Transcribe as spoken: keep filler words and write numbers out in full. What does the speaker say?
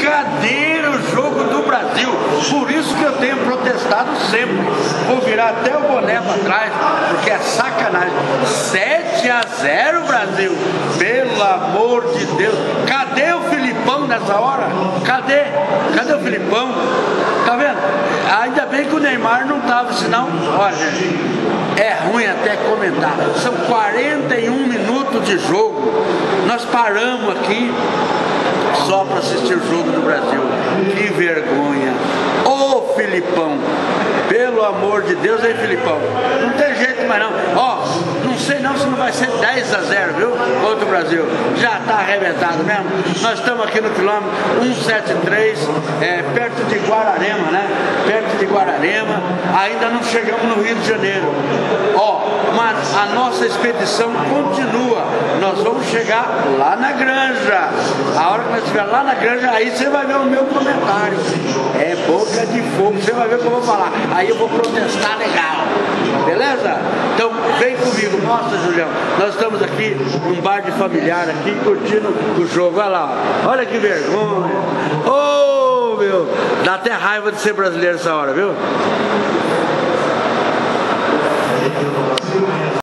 brincadeira o jogo do Brasil. Por isso que eu tenho protestado sempre. Vou virar até o boné para trás, porque é sacanagem. sete a zero Brasil. Pelo amor de Deus. Cadê o Filipão nessa hora? Cadê? Cadê o Filipão? Tá vendo? Ainda bem que o Neymar não tava, senão, olha, é ruim até comentar. São quarenta e um minutos de jogo. Nós paramos aqui só para assistir o jogo do Brasil. Que vergonha. Ô Filipão, pelo amor de Deus, aí Filipão, não tem jeito mais não. Ó, não sei não se não vai ser dez a zero, viu? Contra o Brasil. Já tá arrebentado mesmo. Nós estamos aqui no quilômetro cento e setenta e três, é, perto de Guararema, né? Perto de Guararema. Ainda não chegamos no Rio de Janeiro. Ó, mas a nossa expedição continua. Nós vamos chegar lá na Granja. A hora que nós estiver lá na Granja, aí você vai ver o meu comentário. É boca de fogo, você vai ver o que eu vou falar. Aí eu vou protestar legal. Beleza? Então vem comigo, mostra, Julião. Nós estamos aqui num bar de familiar aqui, curtindo o jogo. Olha lá, olha que vergonha. Ô, oh, meu, dá até raiva de ser brasileiro essa hora, viu?